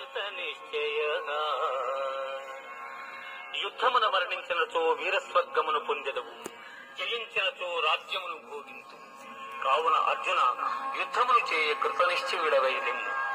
కృత నిశ్చయగా యుద్ధమున మరణించినచో వీరస్వర్గమును పొందెదవు, జయించినచో రాజ్యమును భోగించు. కావున అర్జున యుద్ధమును చేయ కృతనిశ్చయుడవై నిమ్ము.